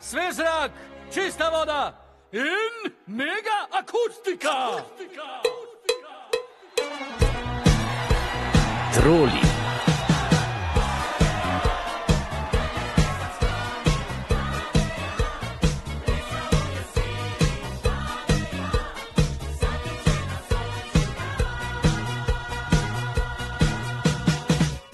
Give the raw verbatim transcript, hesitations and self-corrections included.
Svjež zrak, čista voda in mega akustika. Troli.